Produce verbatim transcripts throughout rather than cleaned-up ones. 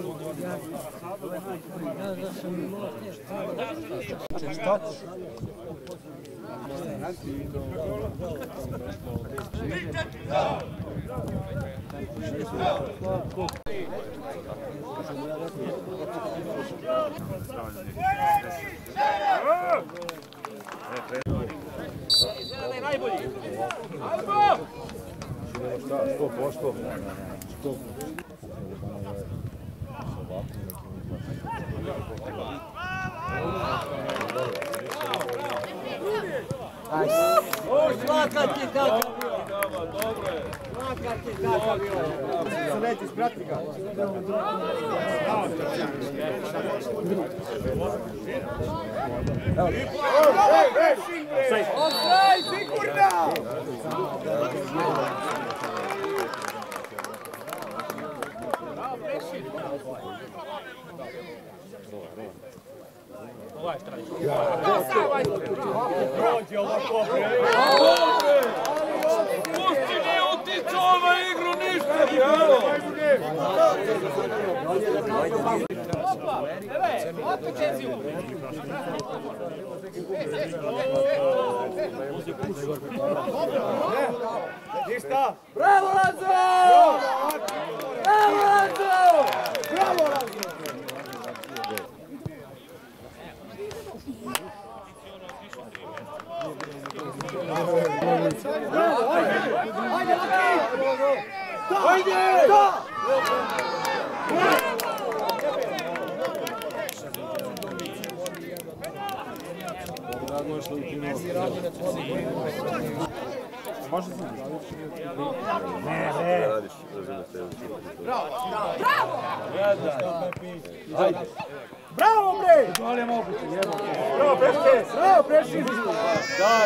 Najbolji! Ajmo! sto posto. Svaka ti kakav bio! Svaka ti kakav bio! Suneti, sprati ga. Osaj, sigurna! Ovaj štrajk. Prođi ovako. Pusti mi uticao na igru, ništa bilo. Evo, opet čeziju. Ništa. Bravo, Lazo! Bravo, Lazo! Bravo, Lazo! Ajde, Laki! Ajde! Može se ne, ne. Bravo! Bravo! Bravo, bre! To je moguće, jedno. Bravo, Preške! Bravo, Preške! Daj!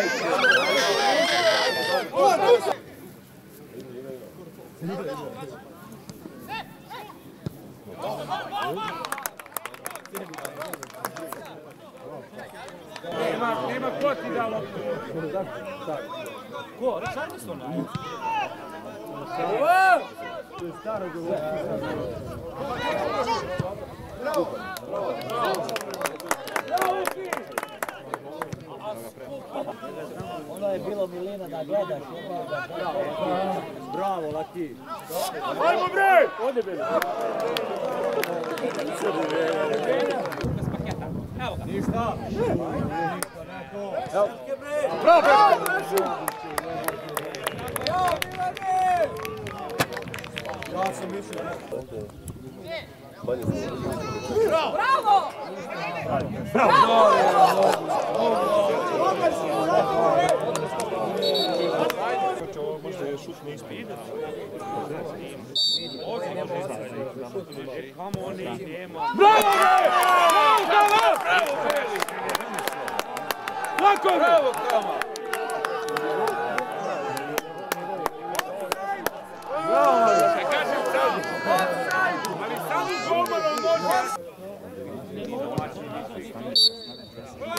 Nema, nema ko ti da loptu. Ko? Richarlison? Ovo! To je staro govoriti. Bravo! Bravo! Bravo! Ono je bilo Milina da gledaš. Bravo, Laki! Ajmo, bre! Ode, bre! Evo ga. Ništa! Evo! Bravo, bre! Bravo, Milane! Ja sam mislio. Bravo! Bravo! Ovo možda je šut ne ispide. Kamo oni nema. Bravo, bre! Bravo, bravo! Lako je! Bravo, Kama! Bravo! Kažem sam, ali samo golmanom može...